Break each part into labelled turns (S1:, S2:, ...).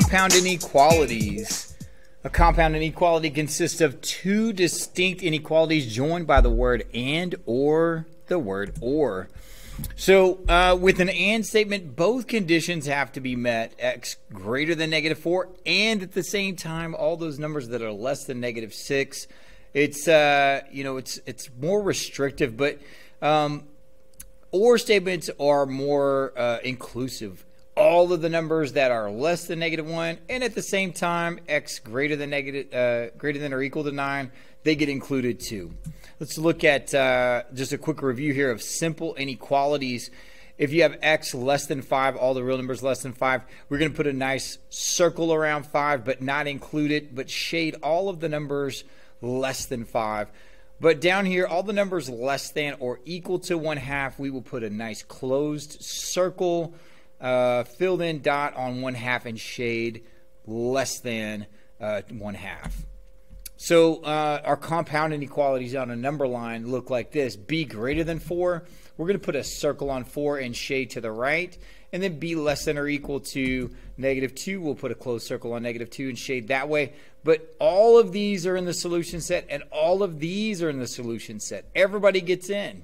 S1: compound inequalities. A compound inequality consists of two distinct inequalities joined by the word and or the word or. So with an and statement, both conditions have to be met, x greater than -4, and at the same time, all those numbers that are less than -6. It's it's more restrictive, but or statements are more inclusive. All of the numbers that are less than -1, and at the same time, x greater than or equal to 9, they get included too. Let's look at just a quick review here of simple inequalities. If you have x less than 5, all the real numbers less than 5, we're going to put a nice circle around 5, but not include it, but shade all of the numbers less than 5. But down here, all the numbers less than or equal to 1/2, we will put a nice closed circle, filled in dot on 1/2 and shade less than 1/2. So our compound inequalities on a number line look like this. B greater than 4, we're going to put a circle on 4 and shade to the right. And then B less than or equal to -2, we'll put a closed circle on -2 and shade that way. But all of these are in the solution set, and all of these are in the solution set. Everybody gets in.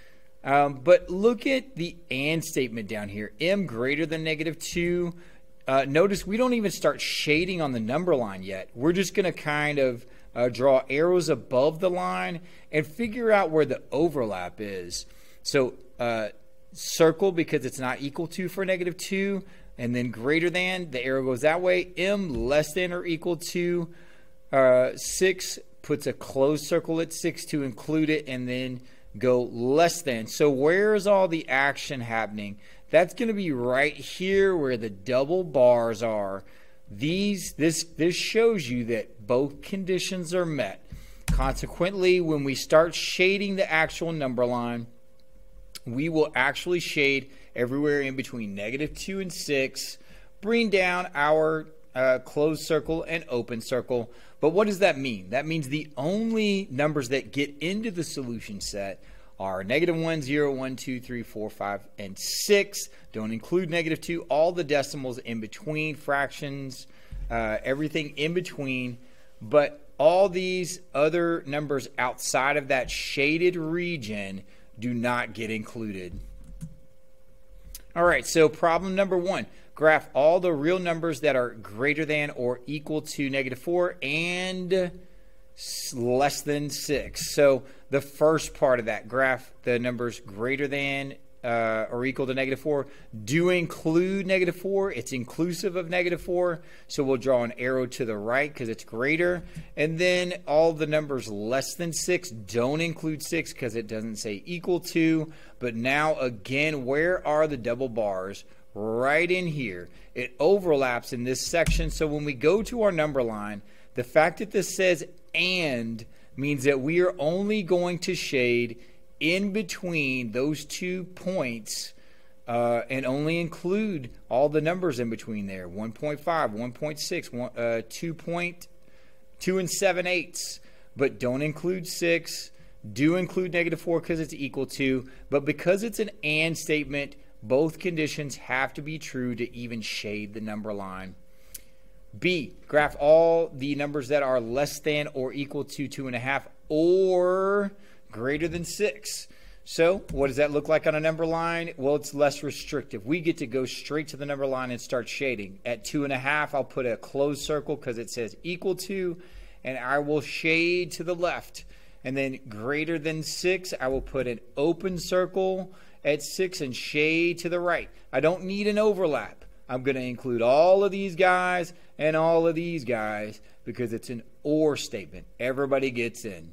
S1: But look at the and statement down here. M greater than -2. Notice we don't even start shading on the number line yet. We're just going to kind of draw arrows above the line and figure out where the overlap is. So circle because it's not equal to for -2, and then greater than, the arrow goes that way. M less than or equal to 6, puts a closed circle at 6 to include it, and then go less than. So where is all the action happening? That's going to be right here where the double bars are. This shows you that both conditions are met. Consequently, when we start shading the actual number line, we will actually shade everywhere in between -2 and 6, bring down our closed circle and open circle. But what does that mean? That means the only numbers that get into the solution set are -1, 0, 1, 2, 3, 4, 5, and 6. Don't include -2. All the decimals in between, fractions, everything in between. But all these other numbers outside of that shaded region do not get included. All right, so problem number 1. Graph all the real numbers that are greater than or equal to -4 and less than 6. So the first part of that, graph the numbers greater than or equal to -4. Do include -4. It's inclusive of -4. So we'll draw an arrow to the right because it's greater. And then all the numbers less than 6 don't include 6 because it doesn't say equal to. But now again, where are the double bars? Right in here. It overlaps in this section. So when we go to our number line, the fact that this says and means that we are only going to shade in between those 2 points and only include all the numbers in between there. 1.5, 1.6, 2.2 and 7/8. But don't include 6. Do include -4 because it's equal to. But because it's an and statement, both conditions have to be true to even shade the number line. B, graph all the numbers that are less than or equal to 2.5 or greater than 6. So what does that look like on a number line? Well, it's less restrictive. We get to go straight to the number line and start shading. At 2.5, I'll put a closed circle because it says equal to, and I will shade to the left. And then greater than 6, I will put an open circle at 6 and shade to the right. I don't need an overlap. I'm going to include all of these guys and all of these guys because it's an or statement. Everybody gets in.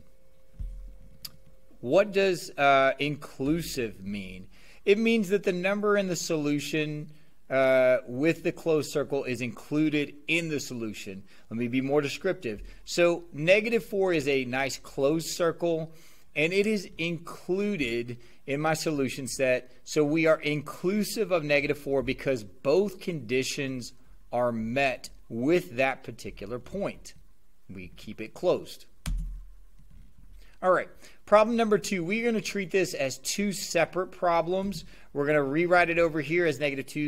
S1: What does inclusive mean? It means that the number in the solution with the closed circle is included in the solution. Let me be more descriptive. So -4 is a nice closed circle, and it is included in my solution set. So we are inclusive of -4 because both conditions are met with that particular point. We keep it closed. All right, problem number 2, we're going to treat this as 2 separate problems. We're going to rewrite it over here as -2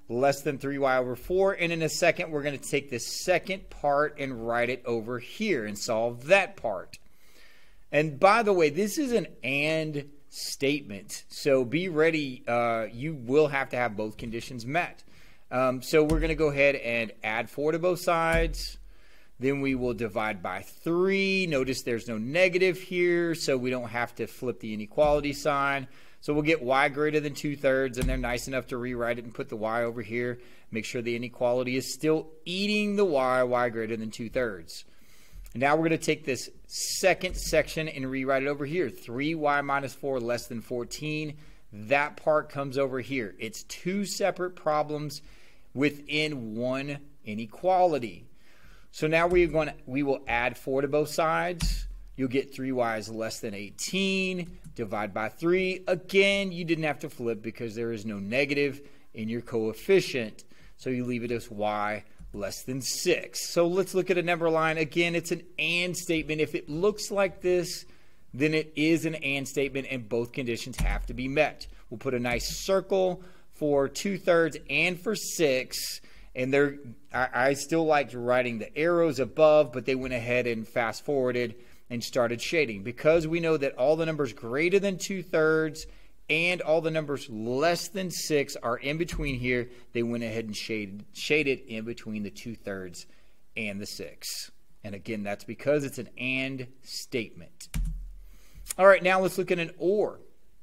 S1: less than 3y over 4. And in a second, we're going to take the second part and write it over here and solve that part. And by the way, this is an and statement. So be ready. You will have to have both conditions met. So we're going to go ahead and add 4 to both sides. Then we will divide by 3. Notice there's no negative here, so we don't have to flip the inequality sign. So we'll get y greater than 2/3, and they're nice enough to rewrite it and put the y over here. Make sure the inequality is still eating the y greater than 2/3. Now we're going to take this second section and rewrite it over here. 3y minus 4 less than 14. That part comes over here. It's 2 separate problems within one inequality. So now we will add 4 to both sides. You'll get 3y is less than 18. Divide by 3. Again, you didn't have to flip because there is no negative in your coefficient. So you leave it as y less than 6. So let's look at a number line. Again, it's an and statement. If it looks like this, then it is an and statement and both conditions have to be met. We'll put a nice circle for 2/3 and for 6. And I still liked writing the arrows above, but they went ahead and fast forwarded and started shading. Because we know that all the numbers greater than 2/3 and all the numbers less than 6 are in between here, they went ahead and shaded in between the 2/3 and the 6. And again, that's because it's an and statement. All right, now let's look at an or.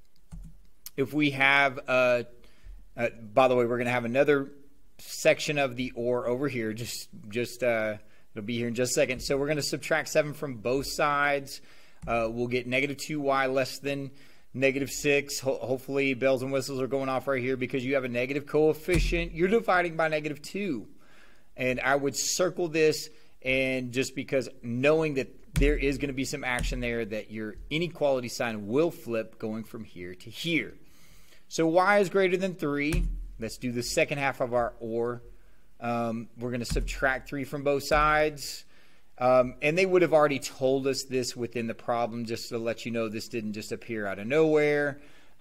S1: If we have, by the way, we're going to have another section of the or over here. It'll be here in just a second. So we're going to subtract 7 from both sides. We'll get negative 2y less than negative 6. Hopefully bells and whistles are going off right here because you have a negative coefficient. You're dividing by negative 2. And I would circle this, and just because knowing that there is going to be some action there, that your inequality sign will flip going from here to here. So y is greater than 3. Let's do the second half of our or. We're going to subtract 3 from both sides. And they would have already told us this within the problem, just to let you know this didn't just appear out of nowhere.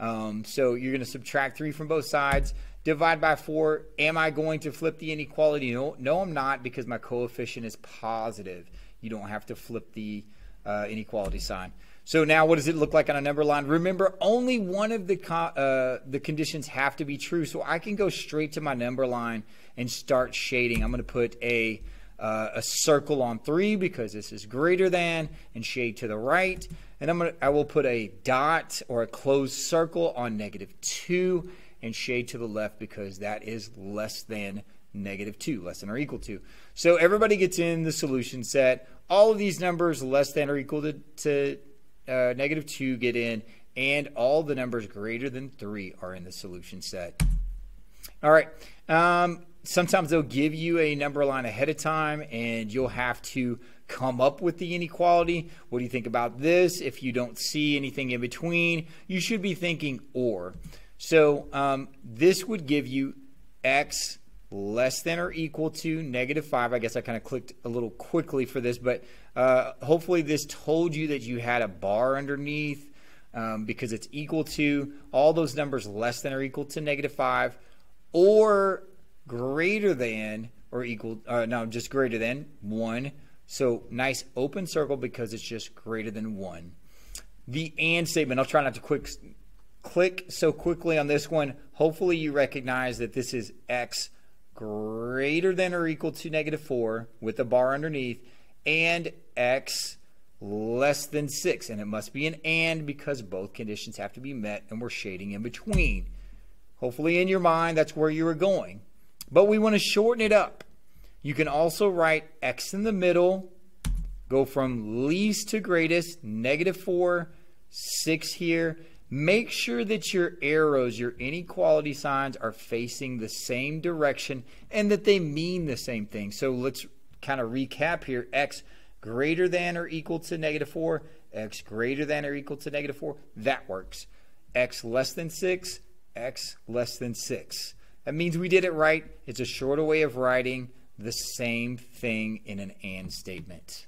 S1: So you're going to subtract 3 from both sides. Divide by 4. Am I going to flip the inequality? No, I'm not, because my coefficient is positive. You don't have to flip the inequality sign. So now what does it look like on a number line? Remember, only one of the conditions have to be true. So I can go straight to my number line and start shading. I'm going to put a circle on 3 because this is greater than, and shade to the right. And I will put a dot or a closed circle on negative 2 and shade to the left because that is less than negative 2, less than or equal to. So everybody gets in the solution set. All of these numbers less than or equal to negative 2 get in, and all the numbers greater than 3 are in the solution set. All right. Sometimes they'll give you a number line ahead of time, and you'll have to come up with the inequality. What do you think about this? If you don't see anything in between, you should be thinking or. So this would give you x less than or equal to negative 5. I guess I kind of clicked a little quickly for this, but hopefully this told you that you had a bar underneath because it's equal to all those numbers less than or equal to negative 5 or greater than or equal, no, just greater than 1. So nice open circle because it's just greater than 1. The and statement, I'll try not to click so quickly on this one. Hopefully you recognize that this is x greater than or equal to negative 4 with a bar underneath, and x less than 6. And it must be an and because both conditions have to be met, and we're shading in between. Hopefully in your mind that's where you were going. But we want to shorten it up. You can also write x in the middle, go from least to greatest, negative 4, 6 here. Make sure that your arrows, your inequality signs, are facing the same direction and that they mean the same thing. So let's kind of recap here. X greater than or equal to negative 4. X greater than or equal to negative 4. That works. X less than 6. X less than 6. That means we did it right. It's a shorter way of writing the same thing in an and statement.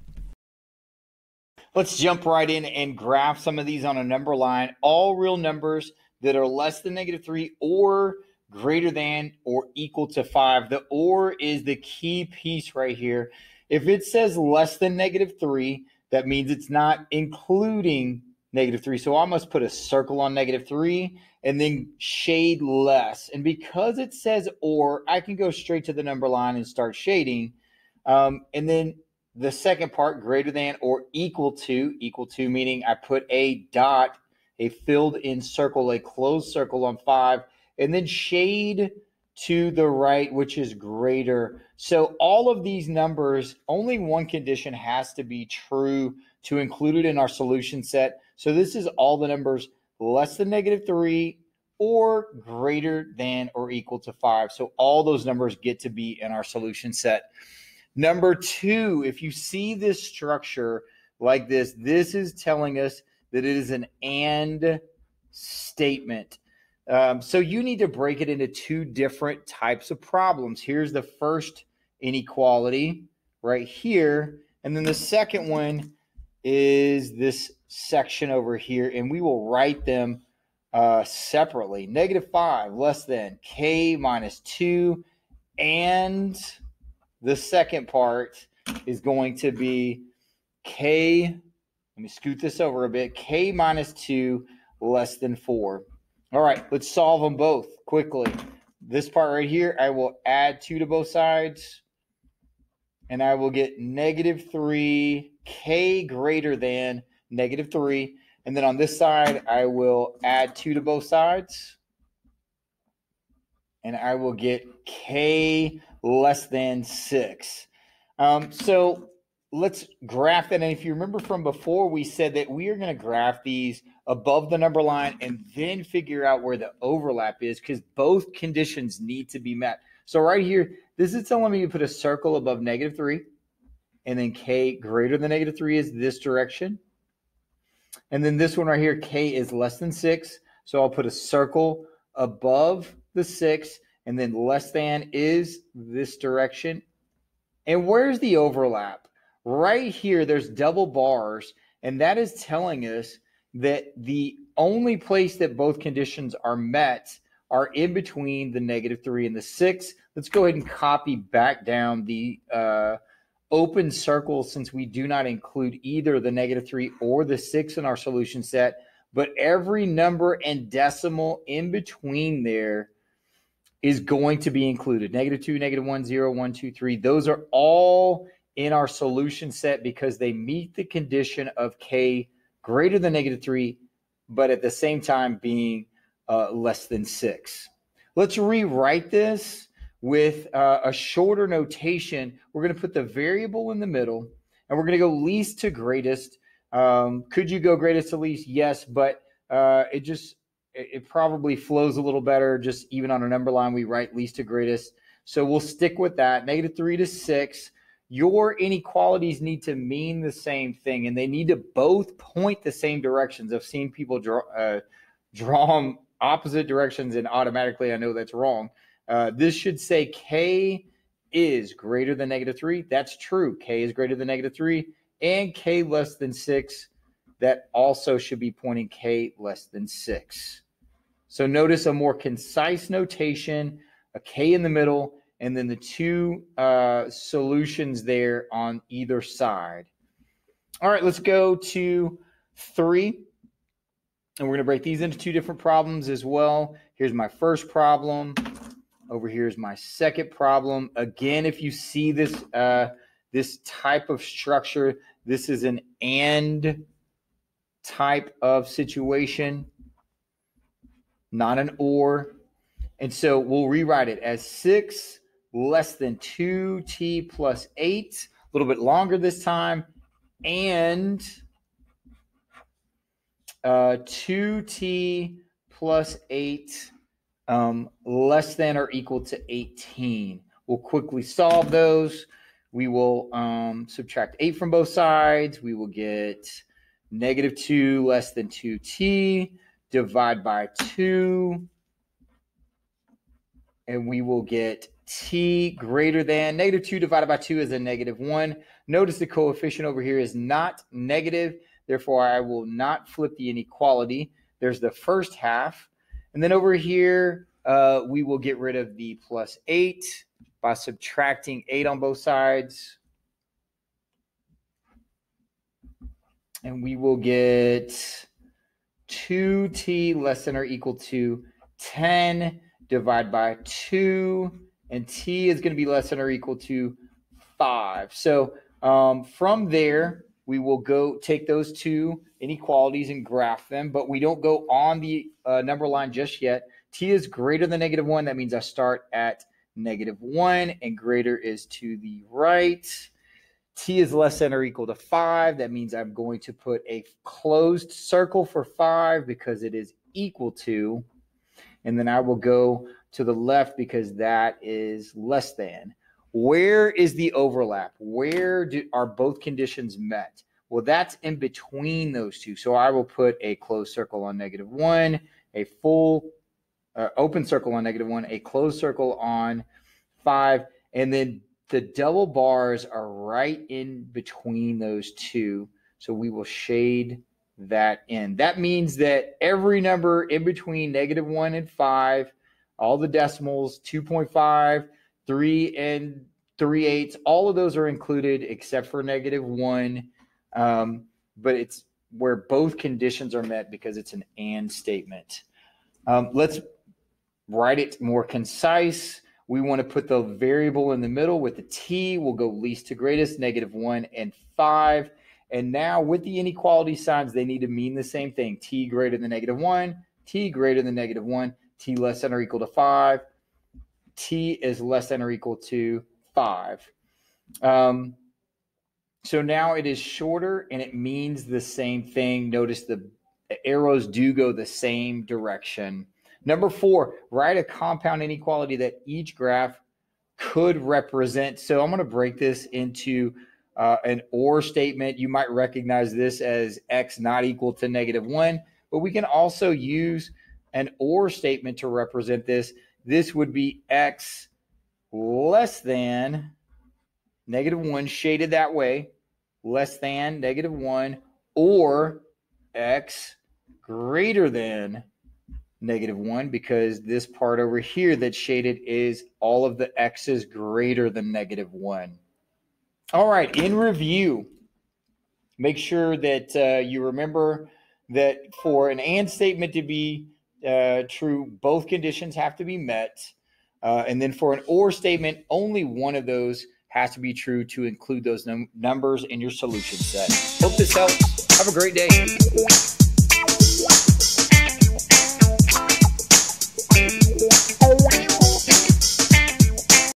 S1: Let's jump right in and graph some of these on a number line. All real numbers that are less than negative 3 or greater than or equal to 5. The or is the key piece right here. If it says less than -3, that means it's not including -3. So I must put a circle on -3 and then shade less. And because it says or, I can go straight to the number line and start shading. And then the second part, greater than or equal to meaning I put a dot, a filled in circle, a closed circle on 5, and then shade to the right, which is greater. So all of these numbers, only one condition has to be true to include it in our solution set. So this is all the numbers less than -3 or greater than or equal to 5. So all those numbers get to be in our solution set. Number 2, if you see this structure like this, this is telling us that it is an and statement. So you need to break it into 2 different types of problems. Here's the first inequality right here. And then the second one is this section over here. And we will write them separately. -5 less than k minus 2. And the second part is going to be k, let me scoot this over a bit, k minus 2 less than 4. All right, let's solve them both quickly. This part right here, I will add 2 to both sides, and I will get -3, k greater than -3. And then on this side, I will add 2 to both sides, and I will get k less than 6. So let's graph that. And if you remember from before, we said that we are going to graph these above the number line and then figure out where the overlap is, because both conditions need to be met. So right here, this is telling me to put a circle above -3, and then k greater than -3 is this direction. And then this one right here, k is less than 6. So I'll put a circle above the 6, and then less than is this direction. And where's the overlap? Right here, there's double bars, and that is telling us that the only place that both conditions are met are in between the -3 and the 6. Let's go ahead and copy back down the open circle, since we do not include either the -3 or the 6 in our solution set, but every number and decimal in between there is going to be included. -2, -1, 0, 1, 2, 3. Those are all in our solution set because they meet the condition of k greater than -3, but at the same time being less than 6. Let's rewrite this with a shorter notation. We're going to put the variable in the middle, and we're going to go least to greatest. Could you go greatest to least? Yes, but it probably flows a little better. Just even on a number line, we write least to greatest. So we'll stick with that. -3 to 6. Your inequalities need to mean the same thing, and they need to both point the same directions. I've seen people draw them opposite directions, and automatically I know that's wrong. This should say k is greater than -3. That's true. K is greater than -3, and k less than 6. That also should be pointing k less than 6. So notice a more concise notation, a k in the middle, and then the 2 solutions there on either side. All right, let's go to 3. And we're going to break these into 2 different problems as well. Here's my first problem. Over here is my second problem. Again, if you see this, this type of structure, this is an and type of situation, not an or. And so we'll rewrite it as 6 less than 2t plus 8, a little bit longer this time, and 2t plus 8 less than or equal to 18. We'll quickly solve those. We will subtract 8 from both sides. We will get -2 less than 2t, divide by 2, and we will get t greater than -2 divided by 2 is a -1. Notice the coefficient over here is not negative. Therefore, I will not flip the inequality. There's the first half. And then over here, we will get rid of the plus 8 by subtracting 8 on both sides. And we will get 2t less than or equal to 10 divided by 2. And t is going to be less than or equal to 5. So from there, we will go take those two inequalities and graph them, but we don't go on the number line just yet. T is greater than -1. That means I start at -1, and greater is to the right. T is less than or equal to 5. That means I'm going to put a closed circle for 5 because it is equal to, and then I will go to the left because that is less than. Where is the overlap? Where are both conditions met? Well, that's in between those two. So I will put a closed circle on -1, a full open circle on -1, a closed circle on 5, and then the double bars are right in between those two. So we will shade that in. That means that every number in between -1 and 5, all the decimals, 2.5, 3 and 3/8, all of those are included except for -1. But it's where both conditions are met because it's an and statement. Let's write it more concise. We want to put the variable in the middle with the t. We'll go least to greatest, -1 and 5. And now with the inequality signs, they need to mean the same thing. T greater than -1, t greater than -1, t less than or equal to 5, t is less than or equal to 5. So now it is shorter and it means the same thing. Notice the arrows do go the same direction. Number 4, write a compound inequality that each graph could represent. So I'm going to break this into an or statement. You might recognize this as x not equal to -1, but we can also use an or statement to represent this. This would be x less than -1, shaded that way, less than -1, or x greater than -1, because this part over here that's shaded is all of the x's greater than -1. All right, in review, make sure that you remember that for an and statement to be true, both conditions have to be met. And then for an or statement, only one of those has to be true to include those numbers in your solution set. Hope this helps. Have a great day.